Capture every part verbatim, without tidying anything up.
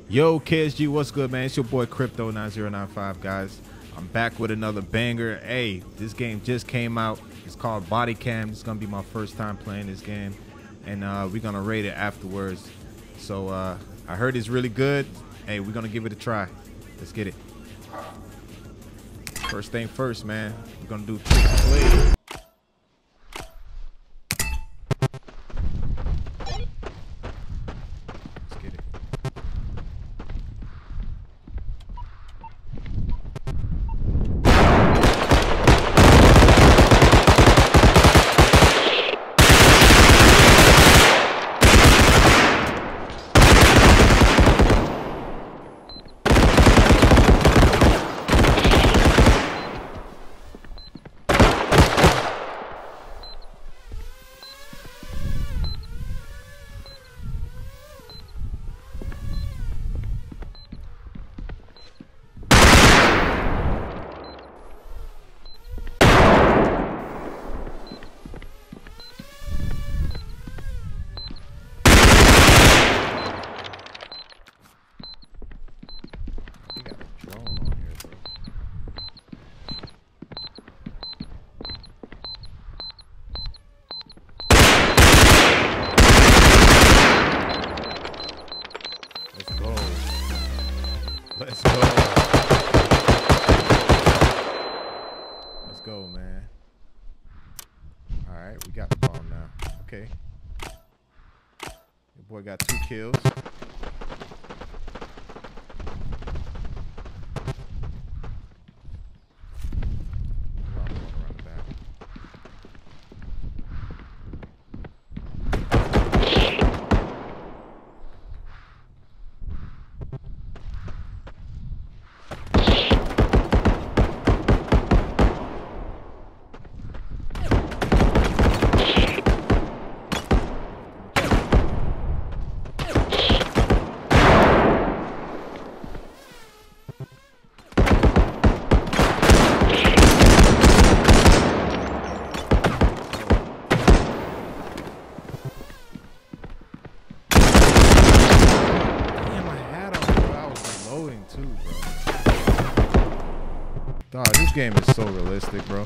Yo, K S G, what's good, man? It's your boy Crypto nine zero nine five, guys. I'm back with another banger. Hey, this game just came out. It's called Body Cam. It's gonna be my first time playing this game, and uh, we're gonna rate it afterwards. So uh, I heard it's really good. Hey, we're gonna give it a try. Let's get it. First thing first, man. We're gonna do trick play. Let's go. Let's go, man. All right, we got the bomb now. Okay. Your boy got two kills. Too, bro. Dog, this game is so realistic, bro.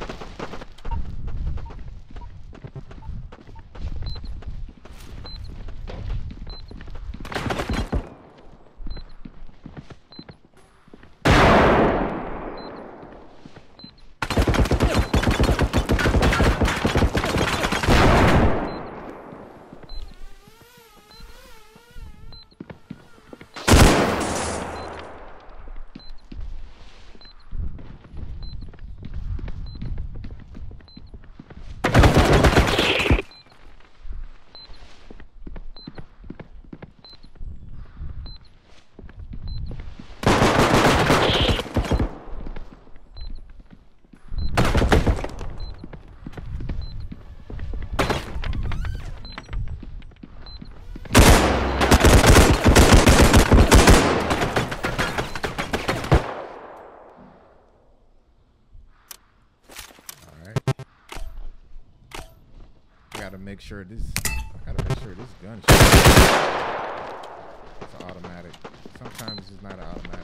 Gotta make sure this. I gotta make sure this gun. It's an automatic. Sometimes it's not an automatic.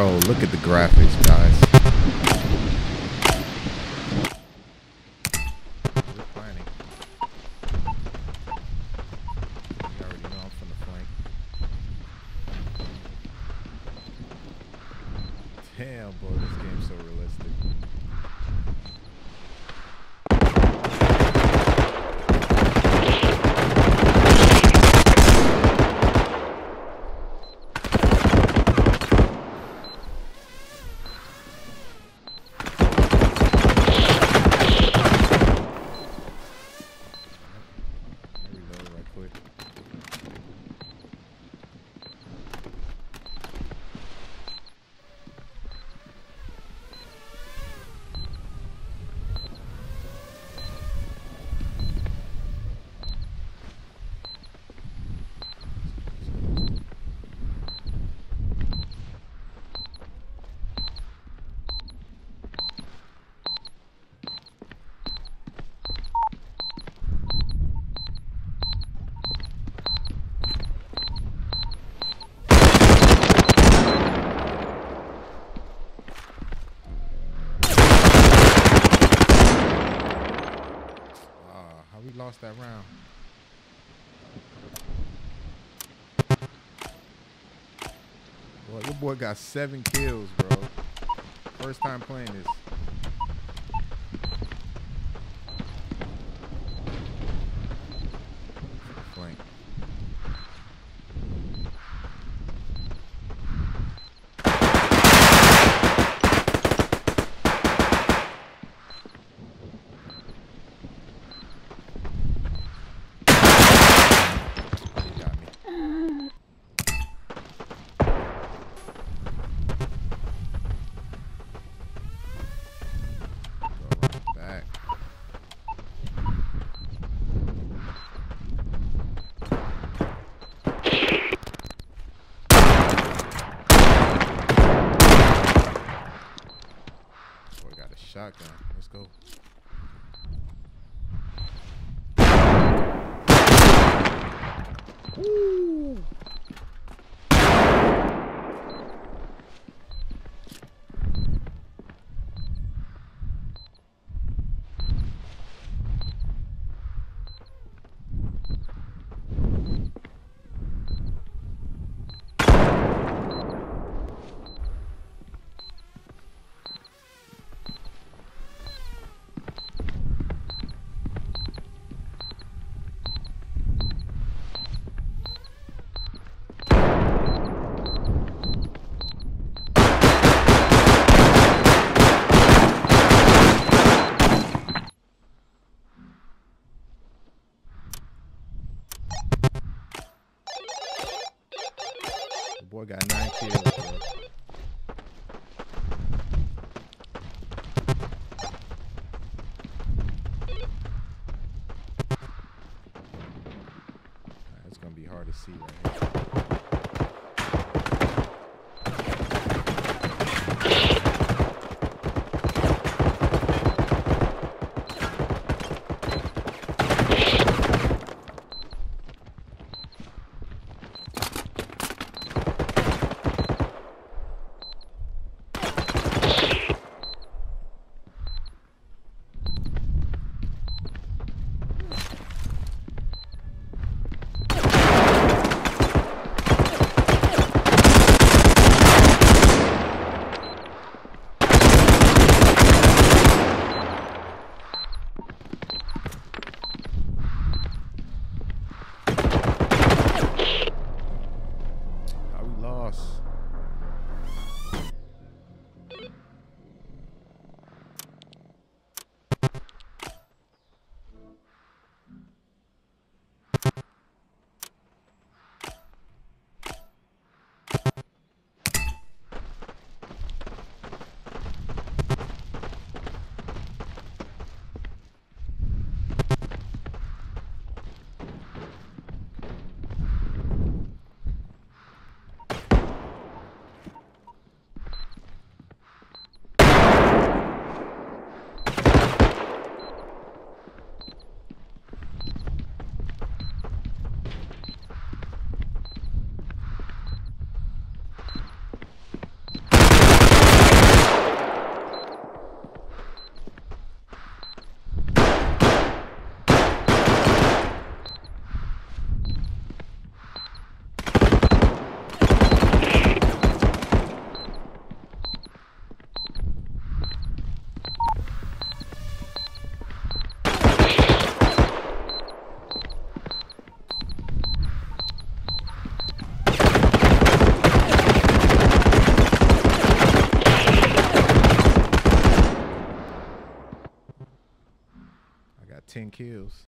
Bro, look at the graphics, guys. We're planning. You already know I'm from the flank. Damn, boy, this game's so realistic. We lost that round. Boy, your boy got seven kills, bro. First time playing this. Flank. Shotgun. Let's go. Woo. ten kills.